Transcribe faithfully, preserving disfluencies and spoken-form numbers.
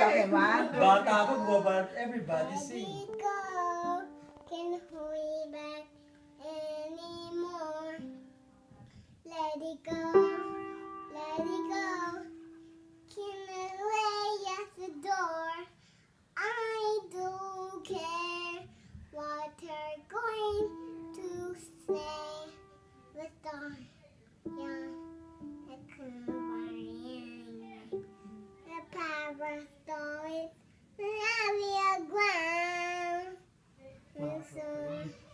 Okay, one, two, Bata ako, but everybody Let sing. it go, can't hold it back anymore. Let it go, let it go, can't lay at the door. I don't care what they're going to say. With the young, the covering, the power stories, the ground. And so